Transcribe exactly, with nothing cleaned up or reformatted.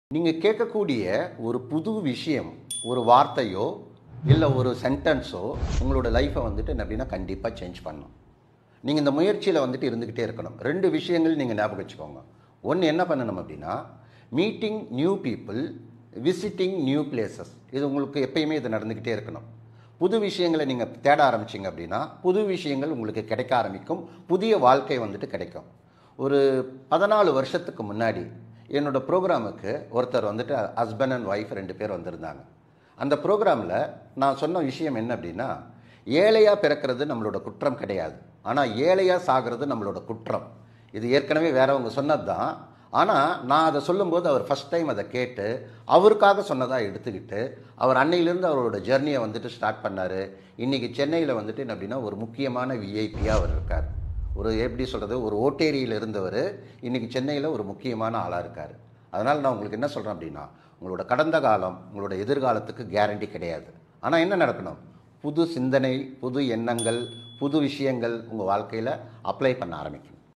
நீங்க கேட்கக்கூடிய ஒரு புது விஷயம், ஒரு வார்த்தையோ, இல்ல ஒரு சென்டென்ஸோ உங்களோட லைஃப்பை வந்துட்டு என்ன அப்படின்னா கண்டிப்பா சேஞ்ச் பண்ணும். நீங்க இந்த முயற்சியில வந்துட்டு இருந்துகிட்டே இருக்கணும். ரெண்டு விஷயங்கள் நீங்க ஞாபகம் வச்சுக்கோங்க. ஒன்னு என்ன பண்ணணும் அப்படின்னா, meeting new people, visiting new places. இது உங்களுக்கு எப்பயுமே இது நடந்துகிட்டே இருக்கணும். புது விஷயங்களை நீங்க தேட ஆரம்பிச்சீங்க அப்படின்னா, புது விஷயங்கள் உங்களுக்கு கிடைக்க ஆரம்பிக்கும். புதிய வாழ்க்கை வந்துட்டு கிடைக்கும். ஒரு பதினாலு வருஷத்துக்கு முன்னாடி என்னோட ப்ரோக்ராமுக்கு ஒருத்தர் வந்துட்டு ஹஸ்பண்ட் அண்ட் ஒய்ஃப் ரெண்டு பேர் வந்திருந்தாங்க. அந்த ப்ரோக்ராமில் நான் சொன்ன விஷயம் என்ன அப்படின்னா, ஏழையாக பிறக்கிறது நம்மளோட குற்றம் கிடையாது, ஆனால் ஏழையாக சாகிறது நம்மளோட குற்றம். இது ஏற்கனவே வேறவங்க சொன்னது தான். ஆனால் நான் அதை சொல்லும்போது அவர் ஃபஸ்ட் டைம் அதை கேட்டு அவருக்காக சொன்னதாக எடுத்துக்கிட்டு அவர் அன்னையிலேருந்து அவரோட ஜெர்னியை வந்துட்டு ஸ்டார்ட் பண்ணார். இன்றைக்கி சென்னையில் வந்துட்டு என்ன அப்படின்னா ஒரு முக்கியமான விஐபியாக அவர் இருக்கார். ஒரு எப்படி சொல்கிறது, ஒரு ஓட்டேரியில் இருந்தவர் இன்றைக்கி சென்னையில் ஒரு முக்கியமான ஆளாக இருக்கார். அதனால் நான் உங்களுக்கு என்ன சொல்கிறேன் அப்படின்னா, உங்களோட கடந்த காலம் உங்களோட எதிர்காலத்துக்கு கேரண்டி கிடையாது. ஆனால் என்ன நடக்கணும், புது சிந்தனை, புது எண்ணங்கள், புது விஷயங்கள் உங்கள் வாழ்க்கையில் அப்ளை பண்ண ஆரம்பிக்கணும்.